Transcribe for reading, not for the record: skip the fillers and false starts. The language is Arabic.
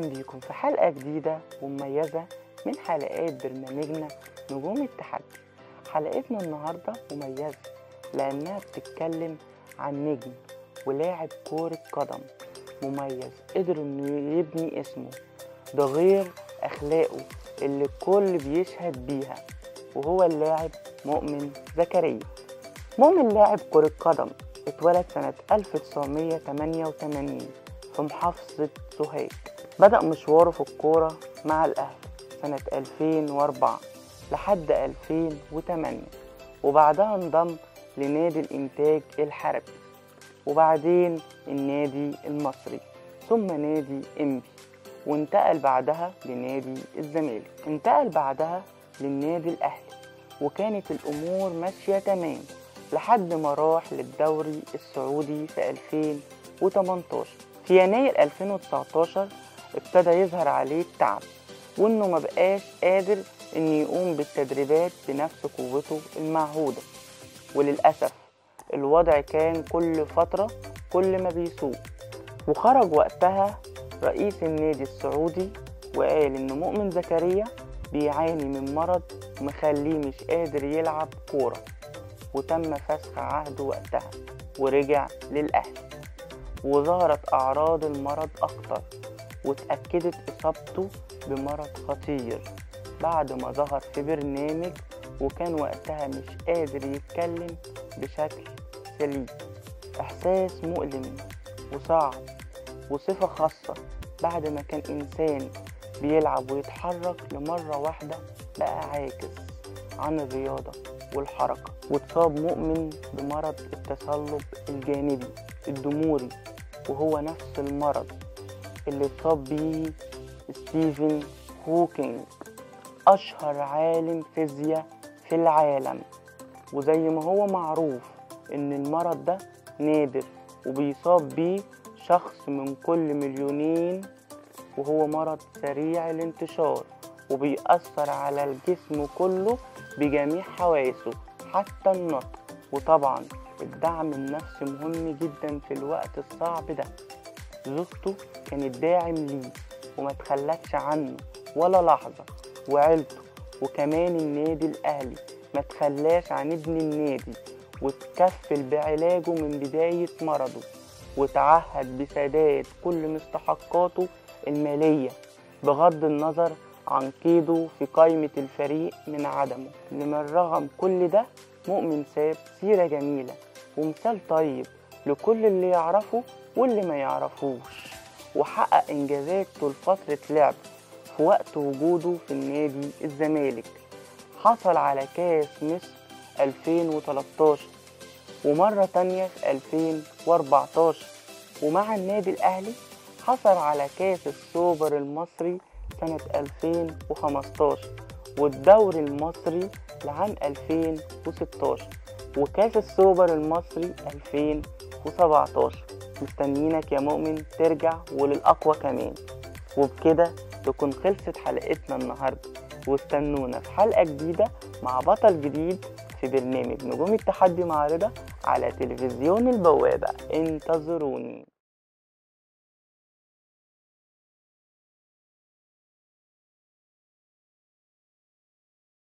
بيكم في حلقة جديدة ومميزة من حلقات برنامجنا نجوم التحدي. حلقتنا النهاردة مميزة لأنها بتتكلم عن نجم ولاعب كورة قدم مميز قدر إنه يبني اسمه، ده غير أخلاقه اللي الكل بيشهد بيها، وهو اللاعب مؤمن زكريا. مؤمن لاعب كرة قدم اتولد سنة 1988 في محافظة سوهاج. بدأ مشواره في الكورة مع الأهلي سنة 2004 لحد 2008، وبعدها انضم لنادي الإنتاج الحربي، وبعدين النادي المصري، ثم نادي إنبي، وانتقل بعدها لنادي الزمالك. انتقل بعدها للنادي الأهلي، وكانت الأمور ماشية تمام لحد ما راح للدوري السعودي في 2018. في يناير 2019 ابتدى يظهر عليه التعب، وانه ما بقاش قادر ان يقوم بالتدريبات بنفس قوته المعهودة، وللأسف الوضع كان كل فترة كل ما بيسوء. وخرج وقتها رئيس النادي السعودي وقال ان مؤمن زكريا بيعاني من مرض مخليه مش قادر يلعب كورة، وتم فسخ عهده وقتها ورجع للأهلي. وظهرت أعراض المرض أكتر، واتأكدت إصابته بمرض خطير بعد ما ظهر في برنامج، وكان وقتها مش قادر يتكلم بشكل سليم. إحساس مؤلم وصعب وصفة خاصة بعد ما كان إنسان بيلعب ويتحرك لمرة واحدة بقى عاجز عن الرياضة والحركة. واتصاب مؤمن بمرض التصلب الجانبي الدموري، وهو نفس المرض اللي اتصاب بيه ستيفن هوكينج، أشهر عالم فيزياء في العالم. وزي ما هو معروف إن المرض ده نادر وبيصاب بيه شخص من كل مليونين، وهو مرض سريع الانتشار وبيأثر على الجسم كله بجميع حواسه حتى النطق. وطبعا الدعم النفسي مهم جدا في الوقت الصعب ده. زوجته كانت داعم ليه وما تخلتش عنه ولا لحظة، وعيلته وكمان النادي الأهلي ما تخلاش عن ابن النادي، وتكفل بعلاجه من بداية مرضه، وتعهد بسداد كل مستحقاته المالية بغض النظر عن قيده في قائمة الفريق من عدمه. لمن رغم كل ده مؤمن ساب سيرة جميلة ومثال طيب لكل اللي يعرفه واللي ما يعرفوش، وحقق إنجازات طول فترة لعب. في وقت وجوده في النادي الزمالك حصل على كاس مصر 2013، ومرة تانية في 2014، ومع النادي الأهلي حصل على كاس السوبر المصري سنة 2015، والدوري المصري لعام 2016، وكاس السوبر المصري 2017. مستنيينك يا مؤمن ترجع وللأقوى كمان. وبكده تكون خلصت حلقتنا النهاردة، واستنونا في حلقة جديدة مع بطل جديد في برنامج نجوم التحدي مع رضا على تلفزيون البوابة. انتظروني.